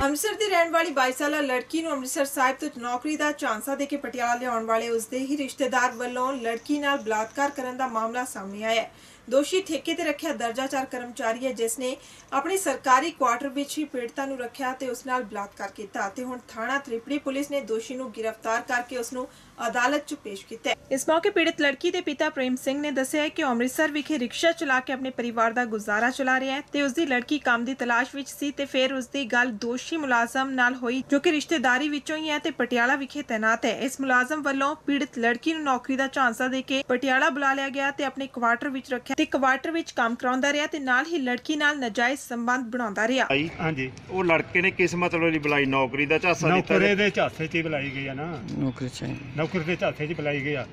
ਅੰਮ੍ਰਿਤਸਰ ਦੀ ਰਹਿਣ ਵਾਲੀ 22 ਸਾਲਾ ਲੜਕੀ ਨੂੰ ਅੰਮ੍ਰਿਤਸਰ ਸਾਹਿਬ ਤੋਂ ਨੌਕਰੀ ਦਾ ਝਾਂਸਾ ਦੇ ਕੇ ਪਟਿਆਲਾ ਲਿਆਉਣ ਵਾਲੇ ਉਸਦੇ ਹੀ ਰਿਸ਼ਤੇਦਾਰ ਵੱਲੋਂ ਲੜਕੀ ਨਾਲ ਬਲਾਤਕਾਰ ਕਰਨ ਦਾ ਮਾਮਲਾ ਸਾਹਮਣੇ ਆਇਆ ਹੈ। ਦੋਸ਼ੀ ਠੇਕੇ ਤੇ ਰੱਖਿਆ ਦਰਜਾਚਾਰ ਕਰਮਚਾਰੀ ਹੈ, ਜਿਸ ਨੇ ਆਪਣੀ ਸਰਕਾਰੀ ਕੁਆਟਰ ਵਿੱਚ ਹੀ ਪੀੜਤਾ ਨੂੰ ਰੱਖਿਆ ਤੇ ਉਸ ਨਾਲ ਬਲਾਤਕਾਰ ਕੀਤਾ ਤੇ ਹੁਣ ਥਾਣਾ ਤ੍ਰਿਪੜੀ ਪੁਲਿਸ ਨੇ ਦੋਸ਼ੀ ਨੂੰ ਗ੍ਰਿਫਤਾਰ ਕਰਕੇ ਉਸ ਨੂੰ ਅਦਾਲਤ 'ਚ ਪੇਸ਼ ਕੀਤਾ ਹੈ। ਇਸ ਮੌਕੇ ਪੀੜਤ ਲੜਕੀ ਦੇ ਪਿਤਾ ਪ੍ਰੇਮ ਸਿੰਘ ਨੇ ਦੱਸਿਆ ਕਿ ਉਹ ਅੰਮ੍ਰਿਤਸਰ ਵਿਖੇ ਰਿਕਸ਼ਾ ਚਲਾ ਕੇ ਆਪਣੇ ਪਰਿਵਾਰ ਦਾ ਗੁਜ਼ਾਰਾ ਚਲਾ ਰਿਹਾ ਹੈ ਤੇ ਉਸ ਦੀ ਲੜਕੀ ਕੰਮ ਦੀ ਤਲਾਸ਼ ਵਿੱਚ ਸੀ ਤੇ ਫਿਰ ਉਸ ਦੀ ਗੱਲ ਦੋਸ਼ੀ ਮੁਲਾਜ਼ਮ ਨਾਲ ਹੋਈ, ਜੋ ਕਿ ਰਿਸ਼ਤੇਦਾਰੀ ਵਿੱਚੋਂ ਹੀ ਹੈ ਤੇ ਪਟਿਆਲਾ ਵਿਖੇ ਤੈਨਾਤ ਹੈ। ਇਸ ਮੁਲਾਜ਼ਮ ਵੱਲੋਂ ਪੀੜਤ ਲੜਕੀ ਨੂੰ ਨੌਕਰੀ ਦਾ ਝਾਂਸਾ ਦੇ ਕੇ ਪਟਿਆਲਾ ਬੁਲਾ ਲਿਆ ਗਿਆ ਤੇ ਆਪਣੇ ਕੁਆਟਰ ਵਿੱਚ ਰੱਖਿਆ ਤੇ ਕੁਆਟਰ ਵਿੱਚ ਕੰਮ ਕਰਾਉਂਦਾ ਰਿਹਾ ਤੇ ਨਾਲ ਹੀ ਲੜਕੀ ਨਾਲ ਨਾਜਾਇਜ਼ ਸੰਬੰਧ ਬਣਾਉਂਦਾ ਰਿਹਾ। ਹਾਂਜੀ, ਉਹ ਲੜਕੇ ਨੇ ਕਿਸ ਮਤਲਬ ਲਈ ਬੁਲਾਈ? ਨੌਕਰੀ ਦਾ ਝਾਂਸਾ ਦਿੱਤਾ? ਨੌਕਰੀ ਦੇ ਝਾਂਸੇ 'ਚ ਹੀ ਬੁਲਾਈ ਗਈ ਆ ਨਾ। ਨੌਕਰੀ ਦੇ ਝਾਂਸੇ 'ਚ ਬੁਲਾਈ ਗਈ ਆ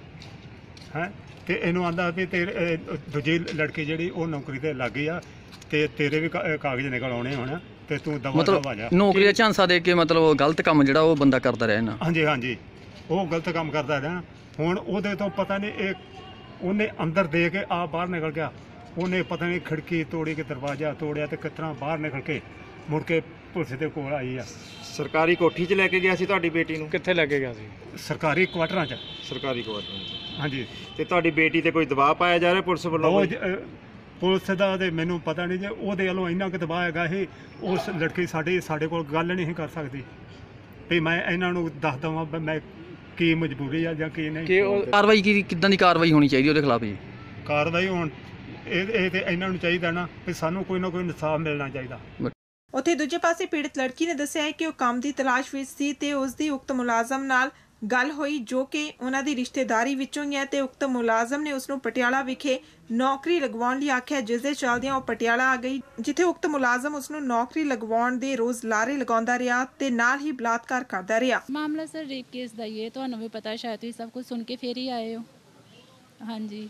ਹੈ ਤੇ ਇਹਨੂੰ ਆਂਦਾ ਵੀ ਤੇ ਦੂਜੀ ਲੜਕੀ ਜਿਹੜੀ ਉਹ ਨੌਕਰੀ ਤੇ ਲੱਗ ਗਈ ਆ ਤੇ ਤੇਰੇ ਵੀ ਕਾਗਜ਼ ਨਿਕਲ ਆਉਣੇ ਹੁਣ ਤੇ ਤੂੰ ਦਵਾ ਦਵਾ ਜਾ। ਨੌਕਰੀ ਦਾ ਝਾਂਸਾ ਦੇ ਕੇ ਮਤਲਬ ਗਲਤ ਕੰਮ ਜਿਹੜਾ ਉਹ ਬੰਦਾ ਕਰਦਾ ਰਿਹਾ ਨਾ। ਹਾਂਜੀ, ਉਹ ਗਲਤ ਕੰਮ ਕਰਦਾ ਰਿਹਾ। ਹੁਣ ਉਹਦੇ ਤੋਂ ਪਤਾ ਨਹੀਂ ਇਹ ਉਹਨੇ ਅੰਦਰ ਦੇ ਕੇ ਆ ਬਾਹਰ ਨਿਕਲ ਗਿਆ। ਉਹਨੇ ਪਤਾ ਨਹੀਂ ਖਿੜਕੀ ਤੋੜੀ ਕਿ ਦਰਵਾਜ਼ਾ ਤੋੜਿਆ ਤੇ ਕਿਸ ਤਰ੍ਹਾਂ ਬਾਹਰ ਨਿਕਲ ਕੇ ਮੁੜ ਕੇ ਪੁਲਿਸ ਦੇ ਕੋਲ ਆਈ ਆ। ਸਰਕਾਰੀ ਕੋਠੀ 'ਚ ਲੈ ਕੇ ਗਿਆ ਸੀ ਤੁਹਾਡੀ ਬੇਟੀ ਨੂੰ? ਕਿੱਥੇ ਲੈ ਕੇ ਗਿਆ ਸੀ? ਸਰਕਾਰੀ ਕੁਆਟਰਾਂ 'ਚ। ਸਰਕਾਰੀ ਕੁਆਟਰਾਂ 'ਚ? ਹਾਂਜੀ। ਤੇ ਤੁਹਾਡੀ ਬੇਟੀ ਤੇ ਕੋਈ ਦਬਾਅ ਪਾਇਆ ਜਾ ਰਿਹਾ ਪੁਲਿਸ ਵੱਲੋਂ? ਪੁਲਿਸ ਦਾ ਤੇ ਮੈਨੂੰ ਪਤਾ ਨਹੀਂ ਜੇ ਉਹਦੇ ਵੱਲੋਂ ਇੰਨਾ ਕੁ ਦਬਾਅ ਹੈਗਾ ਇਹ। ਉਸ ਲੜਕੀ ਸਾਡੇ ਕੋਲ ਗੱਲ ਨਹੀਂ ਕਰ ਸਕਦੀ ਵੀ ਮੈਂ ਇਹਨਾਂ ਨੂੰ ਦੱਸ ਦੇਵਾਂ ਮੈਂ ਕੀ ਮਜਬੂਰੀ ਆ ਜਾਂ ਕੀ ਨਹੀਂ। ਕਾਰਵਾਈ ਕਿੱਦਾਂ ਦੀ ਕਾਰਵਾਈ ਹੋਣੀ ਚਾਹੀਦੀ ਉਹਦੇ ਖਿਲਾਫ ਜੀ? ਕਾਰਵਾਈ ਹੁਣ ਇਹ ਤੇ ਇਹਨਾਂ ਨੂੰ ਚਾਹੀਦਾ ਨਾ ਵੀ ਸਾਨੂੰ ਕੋਈ ਨਾ ਕੋਈ ਇਨਸਾਫ ਮਿਲਣਾ ਚਾਹੀਦਾ। ਉੱਥੇ ਦੂਜੇ ਪਾਸੇ ਪੀੜਤ ਲੜਕੀ ਨੇ ਦੱਸਿਆ ਹੈ ਕਿ ਉਹ ਕੰਮ ਦੀ ਤਲਾਸ਼ ਵਿੱਚ ਸੀ ਤੇ ਉਸ ਦੀ ਉਕਤ ਮੁਲਾਜ਼ਮ ਨਾਲ ਗੱਲ ਹੋਈ, ਜੋ ਕਿ ਉਹਨਾਂ ਦੀ ਰਿਸ਼ਤੇਦਾਰੀ ਵਿੱਚੋਂ ਹੀ ਹੈ ਤੇ ਉਕਤ ਮੁਲਾਜ਼ਮ ਨੇ ਉਸ ਨੂੰ ਪਟਿਆਲਾ ਵਿਖੇ ਨੌਕਰੀ ਲਗਵਾਉਣ ਲਈ ਆਖਿਆ, ਜਿਸ ਦੇ ਚੱਲਦਿਆਂ ਉਹ ਪਟਿਆਲਾ ਆ ਗਈ, ਜਿੱਥੇ ਉਕਤ ਮੁਲਾਜ਼ਮ ਉਸ ਨੂੰ ਨੌਕਰੀ ਲਗਵਾਉਣ ਦੇ ਰੋਜ਼ ਲਾਰੇ ਲਗਾਉਂਦਾ ਰਿਹਾ ਤੇ ਨਾਲ ਹੀ ਬਲਾਤਕਾਰ ਕਰਦਾ ਰਿਹਾ। ਮਾਮਲਾ ਸਰ ਰੇਪ ਕੇਸ ਦਾ ਹੀ ਹੈ, ਤੁਹਾਨੂੰ ਵੀ ਪਤਾ ਸ਼ਾਇਦ ਤੁਸੀਂ ਸਭ ਕੁਝ ਸੁਣ ਕੇ ਫੇਰ ਹੀ ਆਏ ਹੋ। ਹਾਂਜੀ,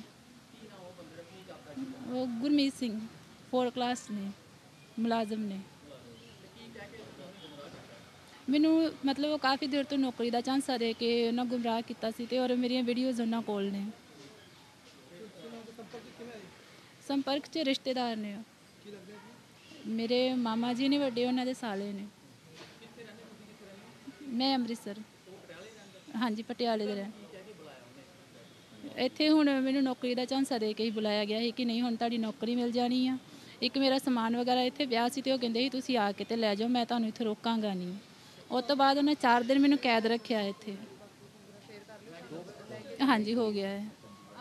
ਉਹ ਗੁਰਮੀਤ ਸਿੰਘ 4 ਕਲਾਸ ਨੇ ਮੁਲਾਜ਼ਮ ਨੇ। ਮੈਨੂੰ ਮਤਲਬ ਉਹ ਕਾਫੀ ਦੇਰ ਤੋਂ ਨੌਕਰੀ ਦਾ ਝਾਂਸਾ ਦੇ ਕੇ ਉਹਨਾਂ ਗੁੰਮਰਾਹ ਕੀਤਾ ਸੀ ਤੇ ਔਰ ਮੇਰੀਆਂ ਵੀਡੀਓਜ਼ ਉਹਨਾਂ ਕੋਲ ਨੇ। ਸੰਪਰਕ 'ਚ ਰਿਸ਼ਤੇਦਾਰ ਨੇ, ਮੇਰੇ ਮਾਮਾ ਜੀ ਨੇ ਵੱਡੇ, ਉਹਨਾਂ ਦੇ ਸਾਲੇ ਨੇ। ਮੈਂ ਅੰਮ੍ਰਿਤਸਰ, ਹਾਂਜੀ ਪਟਿਆਲੇ ਦੇ ਰਹਿਣ। ਇੱਥੇ ਹੁਣ ਮੈਨੂੰ ਨੌਕਰੀ ਦਾ ਝਾਂਸਾ ਦੇ ਕੇ ਹੀ ਬੁਲਾਇਆ ਗਿਆ ਸੀ ਕਿ ਨਹੀਂ ਹੁਣ ਤੁਹਾਡੀ ਨੌਕਰੀ ਮਿਲ ਜਾਣੀ ਆ। ਇੱਕ ਮੇਰਾ ਸਮਾਨ ਵਗੈਰਾ ਇੱਥੇ ਵਿਆਹ ਸੀ ਤੇ ਉਹ ਕਹਿੰਦੇ ਸੀ ਤੁਸੀਂ ਆ ਕੇ ਤੇ ਲੈ ਜਾਓ, ਮੈਂ ਤੁਹਾਨੂੰ ਇੱਥੇ ਰੋਕਾਂਗਾ ਨਹੀਂ। ਉਸ ਤੋਂ ਬਾਅਦ ਉਹਨੇ 4 ਦਿਨ ਮੈਨੂੰ ਕੈਦ ਰੱਖਿਆ ਇੱਥੇ। ਹਾਂਜੀ ਹੋ ਗਿਆ ਹੈ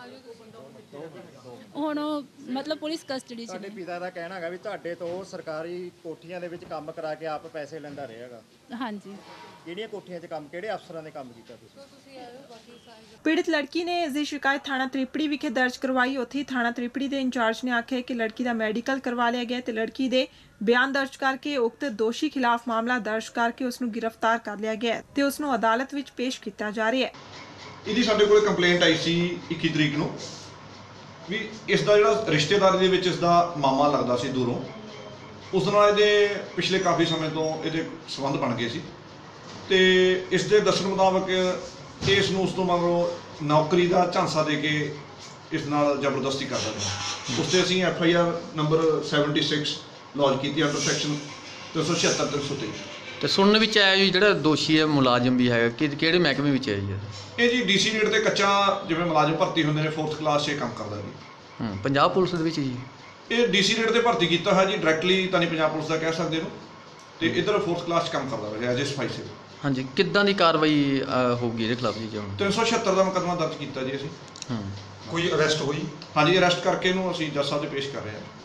ਹੁਣ ਉਹ ਮਤਲਬ ਪੁਲਿਸ ਕਸਟਡੀ 'ਚ। ਤੁਹਾਡੇ ਪਿਤਾ ਦਾ ਕਹਿਣਾ ਹੈਗਾ ਵੀ ਤੁਹਾਡੇ ਤੋਂ ਸਰਕਾਰੀ ਕੋਠੀਆਂ ਦੇ ਵਿੱਚ ਕੰਮ ਕਰਾ ਕੇ ਆਪ ਪੈਸੇ ਲੈਂਦਾ ਰਹੇਗਾ। ਹਾਂਜੀ, ਕਿਹੜੀਆਂ ਕੋਠੀਆਂ 'ਚ ਕੰਮ, ਕਿਹੜੇ ਅਫਸਰਾਂ ਨੇ ਕੰਮ ਕੀਤਾ ਤੁਸੀਂ? ਪੀੜਤ ਲੜਕੀ ਨੇ ਇਸ ਦੀ ਸ਼ਿਕਾਇਤ ਥਾਣਾ ਤ੍ਰਿਪੜੀ ਵਿਖੇ ਦਰਜ ਕਰਵਾਈ। ਉੱਥੇ ਥਾਣਾ ਤ੍ਰਿਪੜੀ ਦੇ ਇੰਚਾਰਜ ਨੇ ਆਖਿਆ ਕਿ ਲੜਕੀ ਦਾ ਮੈਡੀਕਲ ਕਰਵਾ ਲਿਆ ਗਿਆ ਤੇ ਲੜਕੀ ਦੇ ਬਿਆਨ ਦਰਜ ਕਰਕੇ ਉਕਤ ਦੋਸ਼ੀ ਖਿਲਾਫ ਮਾਮਲਾ ਦਰਜ ਕਰਕੇ ਉਸ ਨੂੰ ਗ੍ਰਿਫਤਾਰ ਕਰ ਲਿਆ ਗਿਆ ਤੇ ਉਸ ਨੂੰ ਅਦਾਲਤ ਵਿੱਚ ਪੇਸ਼ ਕੀਤਾ ਜਾ ਰਿਹਾ ਹੈ। ਇਹਦੀ ਸਾਡੇ ਕੋਲ ਕੰਪਲੇਂਟ ਆਈ ਸੀ 21 ਤਰੀਕ ਨੂੰ ਵੀ ਇਸ ਦਾ ਜਿਹੜਾ ਰਿਸ਼ਤੇਦਾਰੀ ਦੇ ਵਿੱਚ ਇਸ ਦਾ ਮਾਮਾ ਲੱਗਦਾ ਸੀ ਦੂਰੋਂ, ਉਸ ਨਾਲ ਇਹਦੇ ਪਿਛਲੇ ਕਾਫੀ ਸਮੇਂ ਤੋਂ ਇਹਦੇ ਸੰਬੰਧ ਬਣ ਗਏ ਸੀ ਤੇ ਇਸ ਦੇ ਦੱਸਣ ਮੁਤਾਬਕ ਇਸ ਨੂੰ ਉਸ ਤੋਂ ਮਗਰੋਂ ਨੌਕਰੀ ਦਾ ਝਾਂਸਾ ਦੇ ਕੇ ਇਸ ਨਾਲ ਜ਼ਬਰਦਸਤੀ ਕਰਦਾ ਰਿਹਾ। ਉਸ 'ਤੇ ਅਸੀਂ FIR ਨੰਬਰ 76 ਲੌਂਚ ਕੀਤੀ ਅੰਡਰ ਸੈਕਸ਼ਨ 376 323। ਤੇ ਸੁਣਨ ਵਿੱਚ ਆਇਆ ਜੀ ਜਿਹੜਾ ਦੋਸ਼ੀ ਹੈ ਮੁਲਾਜ਼ਮ ਵੀ ਹੈਗਾ ਕਿਹੜੇ ਮਹਿਕਮੇ ਵਿੱਚ ਹੈ ਜੀ? ਇਹ ਜੀ DC ਰੇਟ ਤੇ ਕੱਚਾ ਜਿਵੇਂ ਮੁਲਾਜ਼ਮ ਭਰਤੀ ਹੁੰਦੇ ਨੇ 4th ਕਲਾਸ 'ਚ ਕੰਮ ਕਰਦਾ ਜੀ। ਪੰਜਾਬ ਪੁਲਿਸ ਦੇ ਵਿੱਚ ਜੀ? ਇਹ DC ਰੇਟ ਤੇ ਭਰਤੀ ਕੀਤਾ ਹੈ ਜੀ, ਡਾਇਰੈਕਟਲੀ ਤਾਂ ਨਹੀਂ ਪੰਜਾਬ ਪੁਲਿਸ ਦਾ ਕਹਿ ਸਕਦੇ ਇਹਨੂੰ, ਤੇ ਇੱਧਰ 4th ਕਲਾਸ 'ਚ ਕੰਮ ਕਰਦਾ ਰਿਹਾ ਐਜ ਸਫਾਈ ਸੇਵਕ। ਹਾਂਜੀ, ਕਿੱਦਾਂ ਦੀ ਕਾਰਵਾਈ ਹੋਊਗੀ ਇਹਦੇ ਖਿਲਾਫ ਜੀ? 376 ਦਾ ਮੁਕੱਦਮਾ ਦਰਜ ਕੀਤਾ ਜੀ ਅਸੀਂ। ਕੋਈ ਅਰੈਸਟ ਹੋਈ? ਹਾਂਜੀ, ਅਰੈਸਟ ਕਰਕੇ ਇਹਨੂੰ ਅਸੀਂ ਜੱਜ ਸਾਹਿਬ ਦੇ ਪੇਸ਼ ਕਰ ਰਹੇ ਹਾਂ।